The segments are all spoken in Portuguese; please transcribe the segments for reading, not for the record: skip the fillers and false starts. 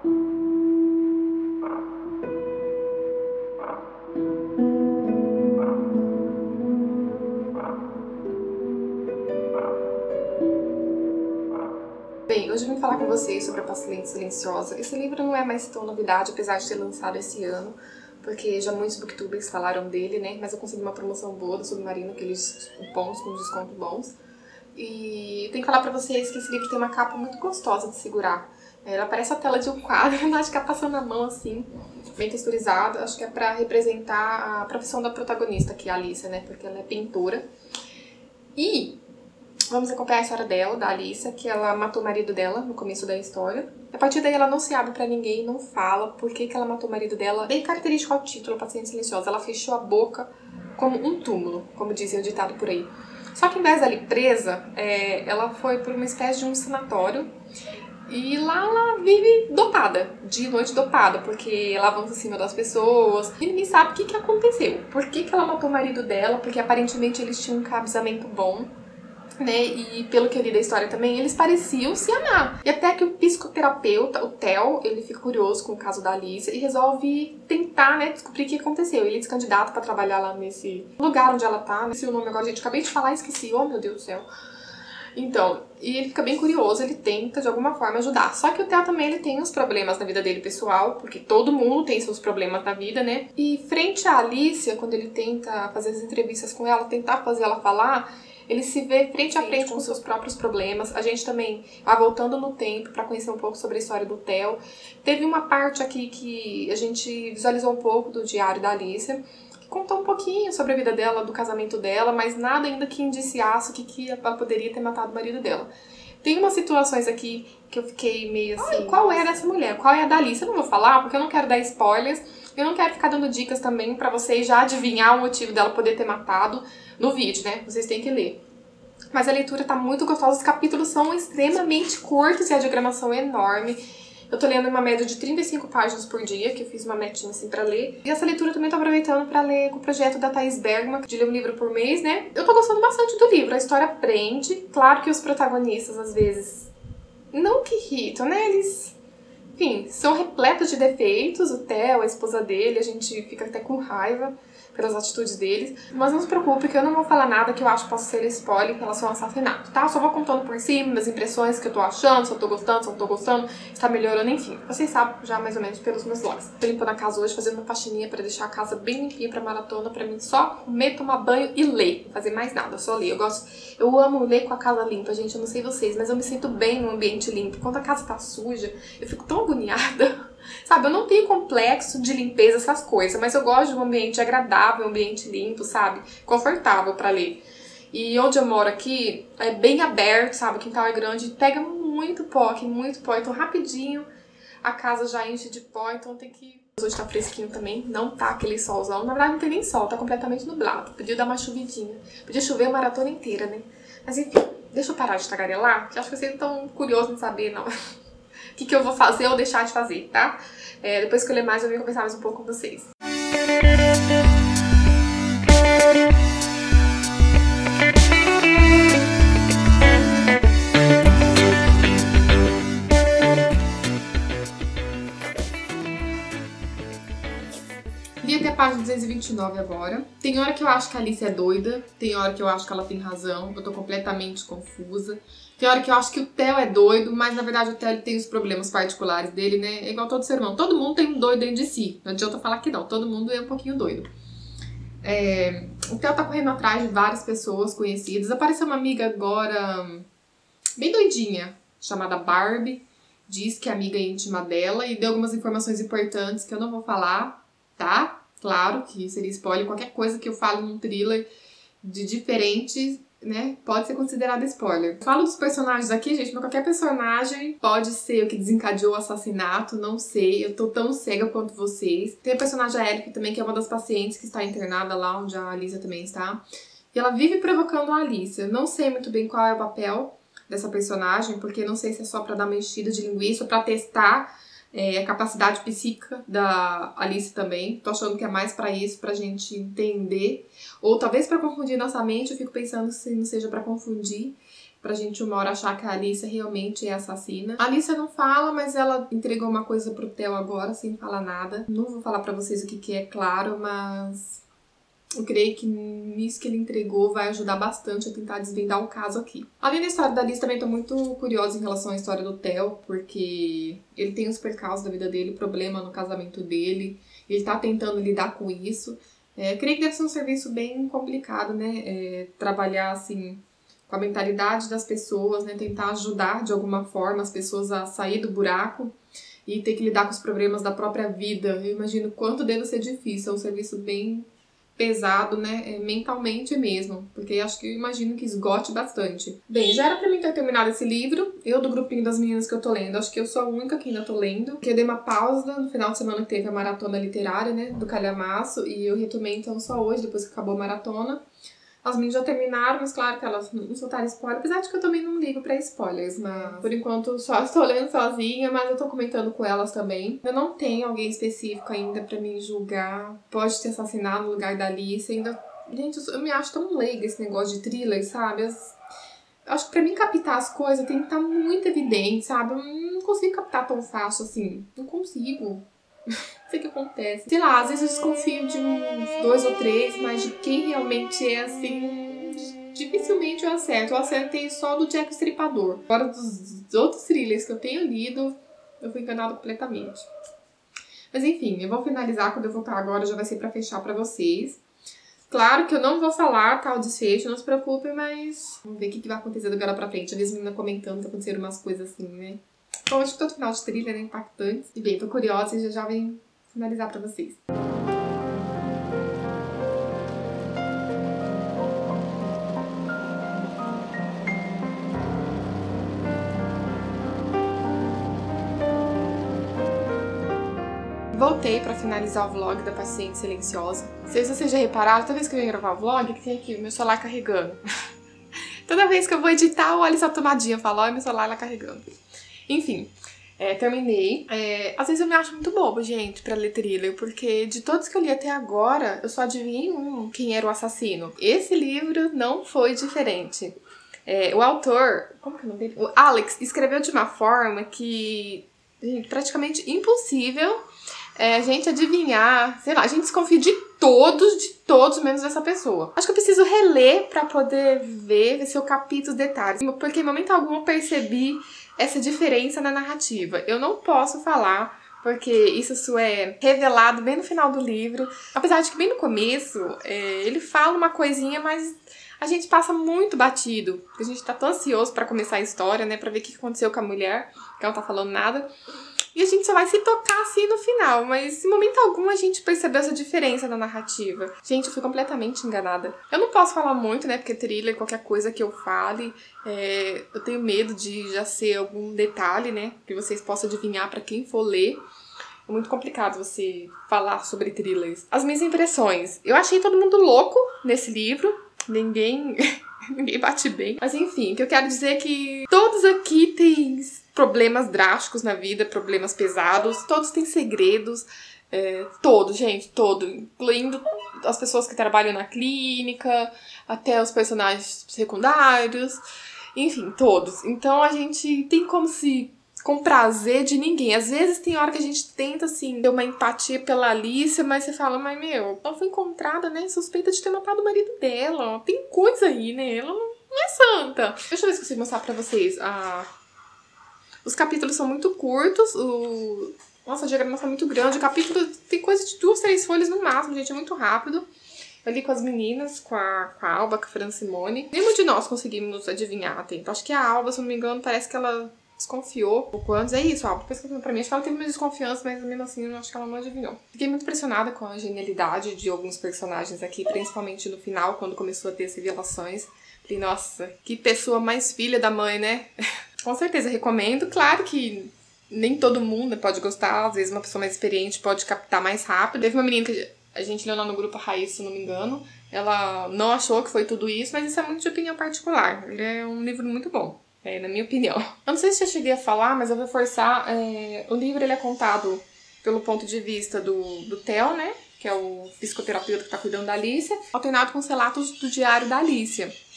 Bem, hoje eu vim falar com vocês sobre A Paciente Silenciosa. Esse livro não é mais tão novidade, apesar de ter lançado esse ano, porque já muitos booktubers falaram dele, né? Mas eu consegui uma promoção boa do Submarino, aqueles cupons com desconto bons. E eu tenho que falar pra vocês que esse livro tem uma capa muito gostosa de segurar. Ela parece a tela de um quadro, mas fica passando na mão assim, bem texturizada. Acho que é pra representar a profissão da protagonista, que é a Alicia, né? Porque ela é pintora. E vamos acompanhar a história dela, da Alicia, que ela matou o marido dela no começo da história. A partir daí ela não se abre pra ninguém, não fala por que ela matou o marido dela. Bem característico ao título, Paciente Silenciosa. Ela fechou a boca como um túmulo, como dizem o ditado por aí. Só que em vez dela ir presa, ela foi por uma espécie de um sanatório. E lá ela vive dopada, de noite dopada, porque ela avança em cima das pessoas. E ninguém sabe o que aconteceu. Por que ela matou o marido dela, porque aparentemente eles tinham um casamento bom, né? E pelo que eu li da história também, eles pareciam se amar. E até que o psicoterapeuta, o Theo, ele fica curioso com o caso da Alicia e resolve tentar, né, descobrir o que aconteceu. Ele se candidata pra trabalhar lá nesse lugar onde ela tá. Não sei o nome agora, gente. Acabei de falar e esqueci. Oh, meu Deus do céu. Então, e ele fica bem curioso, ele tenta de alguma forma ajudar. Só que o Theo também, ele tem uns problemas na vida dele pessoal, porque todo mundo tem seus problemas na vida, né? E frente à Alicia, quando ele tenta fazer as entrevistas com ela, tentar fazer ela falar, ele se vê frente a frente com seus próprios problemas. A gente também vai voltando no tempo pra conhecer um pouco sobre a história do Theo. Teve uma parte aqui que a gente visualizou um pouco do diário da Alicia, contou um pouquinho sobre a vida dela, do casamento dela, mas nada ainda que indiciasse que ela poderia ter matado o marido dela. Tem umas situações aqui que eu fiquei meio assim, qual é dessa mulher? Qual é a da Alicia? Eu não vou falar porque eu não quero dar spoilers. Eu não quero ficar dando dicas também pra vocês já adivinhar o motivo dela poder ter matado no vídeo, né? Vocês têm que ler. Mas a leitura tá muito gostosa, os capítulos são extremamente curtos e a diagramação é enorme. Eu tô lendo uma média de 35 páginas por dia, que eu fiz uma metinha assim pra ler. E essa leitura eu também tô aproveitando pra ler com o projeto da Thaís Bergman, de ler um livro por mês, né? Eu tô gostando bastante do livro, a história prende. Claro que os protagonistas, às vezes, não que irritam, né? Eles, enfim, são repletos de defeitos. O Theo, a esposa dele, a gente fica até com raiva pelas atitudes deles. Mas não se preocupe que eu não vou falar nada que eu acho que possa ser spoiler em relação ao assassinato, tá? Eu só vou contando por cima das impressões que eu tô achando, se eu tô gostando, se eu não tô gostando, se tá melhorando, enfim. Vocês sabem já mais ou menos pelos meus vlogs. Tô limpando a casa hoje, fazendo uma faxininha pra deixar a casa bem limpinha pra maratona, pra mim só comer, tomar banho e ler. Não fazer mais nada, só ler. Eu amo ler com a casa limpa, gente, eu não sei vocês, mas eu me sinto bem no ambiente limpo. Quando a casa tá suja, eu fico tão agoniada. Sabe, eu não tenho complexo de limpeza, essas coisas, mas eu gosto de um ambiente agradável, um ambiente limpo, sabe? Confortável pra ler. E onde eu moro aqui é bem aberto, sabe? O quintal é grande, pega muito pó, então rapidinho a casa já enche de pó, então tem que... Hoje tá fresquinho também, não tá aquele solzão, na verdade não tem nem sol, tá completamente nublado. Podia dar uma chuvidinha, podia chover a maratona inteira, né? Mas enfim, deixa eu parar de tagarelar, que acho que vocês não estão curiosos em saber, não. O que eu vou fazer ou deixar de fazer, tá? Depois que eu ler mais, eu venho conversar mais um pouco com vocês. Li até a página 229 agora. Tem hora que eu acho que a Alicia é doida, tem hora que eu acho que ela tem razão, eu tô completamente confusa. Tem hora que eu acho que o Theo é doido, mas na verdade o Theo ele tem os problemas particulares dele, né? É igual todo ser humano. Todo mundo tem um doido dentro de si. Não adianta falar que não. Todo mundo é um pouquinho doido. O Theo tá correndo atrás de várias pessoas conhecidas. Apareceu uma amiga agora bem doidinha, chamada Barbie. Diz que é amiga íntima dela e deu algumas informações importantes que eu não vou falar, tá? Claro que seria spoiler. Qualquer coisa que eu falo num thriller de diferente, né, pode ser considerado spoiler. Eu falo dos personagens aqui, gente, mas qualquer personagem pode ser o que desencadeou o assassinato, não sei, eu tô tão cega quanto vocês. Tem a personagem Eric também, que é uma das pacientes que está internada lá, onde a Alicia também está. E ela vive provocando a Alicia. Não sei muito bem qual é o papel dessa personagem, porque não sei se é só pra dar uma enchida de linguiça ou pra testar a capacidade psíquica da Alice também. Tô achando que é mais pra isso, pra gente entender. Ou talvez pra confundir nossa mente, eu fico pensando se não seja pra confundir. pra gente uma hora achar que a Alicia realmente é assassina. A Alicia não fala, mas ela entregou uma coisa pro Theo agora, sem falar nada. Não vou falar pra vocês o que é, claro, mas eu creio que nisso que ele entregou vai ajudar bastante a tentar desvendar o caso aqui. Além da história da Alice, também tô muito curiosa em relação à história do Theo, porque ele tem os percalços da vida dele, problema no casamento dele, ele tá tentando lidar com isso. Creio que deve ser um serviço bem complicado, né? Trabalhar, assim, com a mentalidade das pessoas, né? Tentar ajudar de alguma forma as pessoas a sair do buraco e ter que lidar com os problemas da própria vida. Eu imagino quanto deve ser difícil, é um serviço bem pesado, né, mentalmente mesmo, porque acho que eu imagino que esgote bastante. Bem, já era pra mim ter terminado esse livro, eu do grupinho das meninas que eu tô lendo, acho que eu sou a única que ainda tô lendo, porque eu dei uma pausa no final de semana que teve a maratona literária, né, do Calhamaço, e eu retomei então só hoje, depois que acabou a maratona. As meninas já terminaram, mas claro que elas não soltaram spoiler, apesar de que eu também não ligo pra spoilers, mas por enquanto só estou lendo sozinha, mas eu tô comentando com elas também. Eu não tenho alguém específico ainda pra me julgar, pode ter assassinado no lugar da Alice, ainda... Gente, eu me acho tão leiga esse negócio de thriller, sabe? Acho que pra mim captar as coisas tem que estar muito evidente, sabe? Eu não consigo captar tão fácil assim, não consigo. Não sei o que acontece. Sei lá, às vezes eu desconfio de uns 2 ou 3, mas de quem realmente é assim, dificilmente eu acerto. Eu acertei só do Jack o Estripador. Fora dos outros thrillers que eu tenho lido, eu fui enganada completamente. Mas enfim, eu vou finalizar quando eu voltar agora, já vai ser pra fechar pra vocês. Claro que eu não vou falar tal desfecho, não se preocupem, mas vamos ver o que vai acontecer do agora pra frente. Eu vi as meninas comentando que aconteceram umas coisas assim, né? Bom, acho que todo final de thriller é impactante. E bem, tô curiosa e já vem finalizar pra vocês. Voltei pra finalizar o vlog da Paciente Silenciosa. Não sei se vocês já repararam, toda vez que eu venho gravar o vlog, que tem aqui o meu celular carregando. Toda vez que eu vou editar, eu olho essa tomadinha e falo, olha meu celular lá carregando. Enfim, terminei. Às vezes eu me acho muito bobo, gente, pra ler thriller, porque de todos que eu li até agora, eu só adivinhei quem era o assassino. Esse livro não foi diferente. O autor, como que é o nome dele? O Alex, escreveu de uma forma que, gente, praticamente impossível a gente adivinhar, sei lá, a gente desconfia de todos menos dessa pessoa. Acho que eu preciso reler pra poder ver se eu capto os detalhes, porque em momento algum eu percebi essa diferença na narrativa. Eu não posso falar, porque isso é revelado bem no final do livro. Apesar de que bem no começo, ele fala uma coisinha, mas a gente passa muito batido, porque a gente tá tão ansioso pra começar a história, né, pra ver o que aconteceu com a mulher, que ela não tá falando nada. E a gente só vai se tocar assim no final, mas em momento algum a gente percebeu essa diferença na narrativa. Gente, eu fui completamente enganada. Eu não posso falar muito, né, porque thriller, qualquer coisa que eu fale, eu tenho medo de já ser algum detalhe, né, que vocês possam adivinhar pra quem for ler. É muito complicado você falar sobre thrillers. As minhas impressões. Eu achei todo mundo louco nesse livro. Ninguém bate bem. Mas enfim, o que eu quero dizer é que todos aqui têm problemas drásticos na vida, problemas pesados, todos têm segredos, todos, gente, todos, incluindo as pessoas que trabalham na clínica, até os personagens secundários, enfim, todos. Então a gente tem como se comprazer de ninguém. Às vezes tem hora que a gente tenta, assim, ter uma empatia pela Alicia, mas você fala, mas meu, ela foi encontrada, né, suspeita de ter matado o marido dela, tem coisa aí, né, ela não é santa. Deixa eu ver se eu consigo mostrar pra vocês. Os capítulos são muito curtos, nossa, a diagramação é muito grande, o capítulo tem coisa de 2, 3 folhas no máximo, gente, é muito rápido. Eu li com as meninas, com a Alba, com a Francimone. Nenhum de nós conseguimos adivinhar a tempo. Acho que a Alba, se não me engano, parece que ela desconfiou um pouco antes. É isso, Alba, pesquisando pra mim. Acho que ela teve uma desconfiança, mas mesmo assim eu acho que ela não adivinhou. Fiquei muito impressionada com a genialidade de alguns personagens aqui, principalmente no final, quando começou a ter as revelações. Falei, nossa, que pessoa mais filha da mãe, né? Com certeza recomendo. Claro que nem todo mundo pode gostar, às vezes uma pessoa mais experiente pode captar mais rápido. Teve uma menina que a gente leu lá no grupo Raiz, se não me engano. Ela não achou que foi tudo isso, mas isso é muito de opinião particular. Ele é um livro muito bom, na minha opinião. Eu não sei se eu cheguei a falar, mas eu vou reforçar. O livro ele é contado pelo ponto de vista do Theo, né? Que é o psicoterapeuta que tá cuidando da Alicia, alternado com os relatos do diário da Alicia.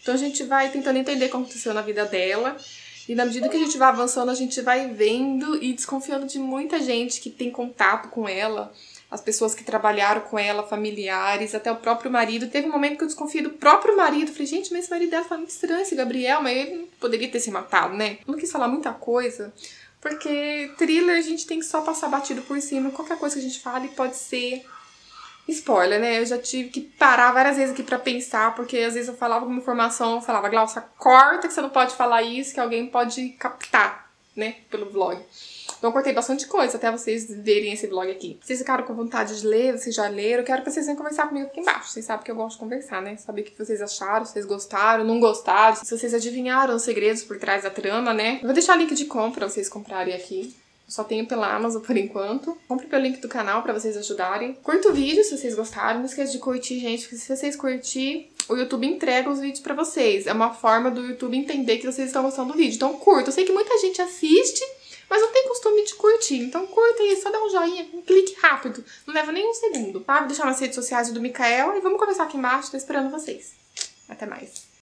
Então a gente vai tentando entender como aconteceu na vida dela. E na medida que a gente vai avançando, a gente vai vendo e desconfiando de muita gente que tem contato com ela. As pessoas que trabalharam com ela, familiares, até o próprio marido. Teve um momento que eu desconfiei do próprio marido. Falei, gente, mas esse marido dela tá muito estranho, esse Gabriel. Mas ele não poderia ter se matado, né? Eu não quis falar muita coisa, porque thriller a gente tem que só passar batido por cima. Qualquer coisa que a gente fale pode ser spoiler, né? Eu já tive que parar várias vezes aqui pra pensar, porque às vezes eu falava uma informação, eu falava, Glaucia, corta que você não pode falar isso, que alguém pode captar, né? Pelo vlog. Então eu cortei bastante coisa até vocês verem esse vlog aqui. Vocês ficaram com vontade de ler, vocês já leram, eu quero que vocês venham conversar comigo aqui embaixo. Vocês sabem que eu gosto de conversar, né? Saber o que vocês acharam, se vocês gostaram, não gostaram, se vocês adivinharam os segredos por trás da trama, né? Eu vou deixar o link de compra pra vocês comprarem aqui. Só tenho pela Amazon por enquanto. Compre pelo link do canal pra vocês ajudarem. Curta o vídeo se vocês gostaram. Não esqueça de curtir, gente, porque se vocês curtirem, o YouTube entrega os vídeos pra vocês. É uma forma do YouTube entender que vocês estão gostando do vídeo. Então curta. Eu sei que muita gente assiste, mas não tem costume de curtir. Então curta aí, só dá um joinha, um clique rápido. Não leva nem um segundo, tá? Vou deixar nas redes sociais do Mikael e vamos conversar aqui embaixo. Tô esperando vocês. Até mais.